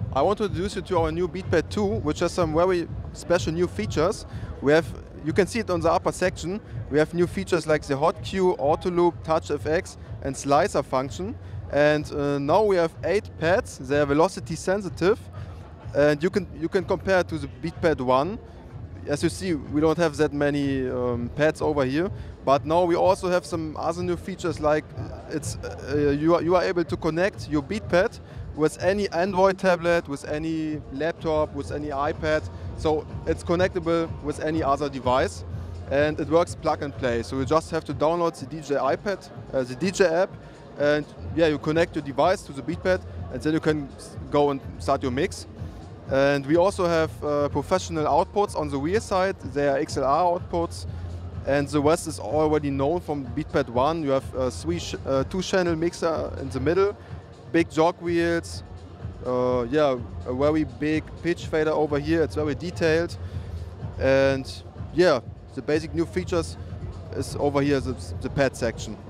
I want to introduce you to our new Beatpad 2, which has some very special new features. We have, you can see it on the upper section. We have new features like the hot cue, auto loop, touch FX, and slicer function. And now we have 8 pads. They are velocity sensitive, and you can compare it to the Beatpad 1. As you see, we don't have that many pads over here, but now we also have some other new features like you are able to connect your Beatpad with any Android tablet, with any laptop, with any iPad. So it's connectable with any other device, and it works plug and play. So you just have to download the DJ iPad, the DJ app, and yeah, you connect your device to the Beatpad, and then you can go and start your mix. And we also have professional outputs on the rear side. They are XLR outputs, and the rest is already known from Beatpad 1. You have a 2-channel mixer in the middle, big jog wheels, yeah, a very big pitch fader over here. It's very detailed, and yeah, the basic new features is over here, the pad section.